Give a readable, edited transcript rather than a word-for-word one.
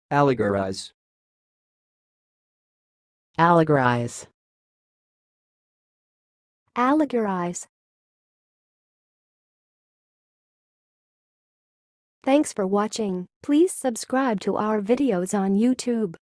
allegorize, allegorize, allegorize. Thanks for watching. Please subscribe to our videos on YouTube.